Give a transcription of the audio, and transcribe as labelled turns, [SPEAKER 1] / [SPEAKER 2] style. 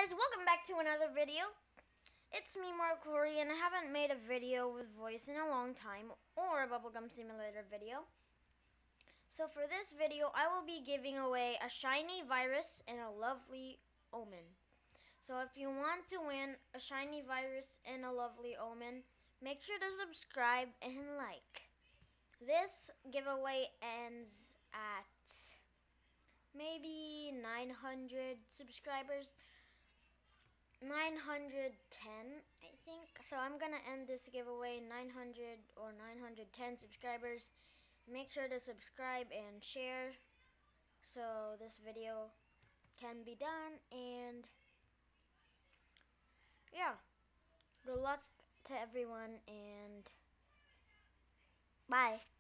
[SPEAKER 1] guys, welcome back to another video. It's me, Mark Corey, and I haven't made a video with voice in a long time, or a bubblegum simulator video. So for this video, I will be giving away a shiny virus and a lovely omen. So if you want to win a shiny virus and a lovely omen, make sure to subscribe and like. This giveaway ends at maybe 900 subscribers. 910, I think. So I'm gonna end this giveaway 900 or 910 subscribers. Make sure to subscribe and share so this video can be done. And yeah, good luck to everyone and bye.